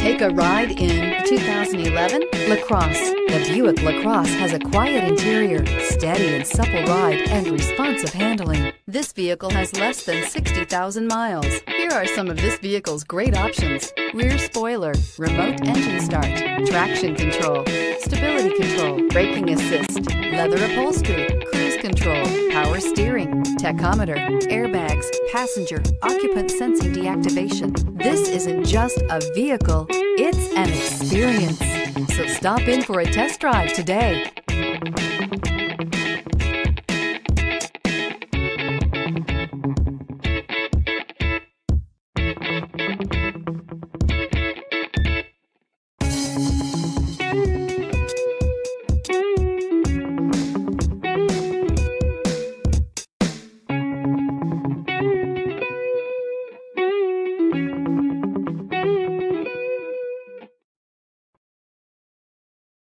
Take a ride in the 2011 LaCrosse. The Buick LaCrosse has a quiet interior, steady and supple ride, and responsive handling. This vehicle has less than 60,000 miles. Here are some of this vehicle's great options: rear spoiler, remote engine start, traction control, stability control, braking assist, leather upholstery, cruise control, power steering, tachometer, airbags, passenger, occupant sensing deactivation. This isn't just a vehicle, it's an experience. So stop in for a test drive today.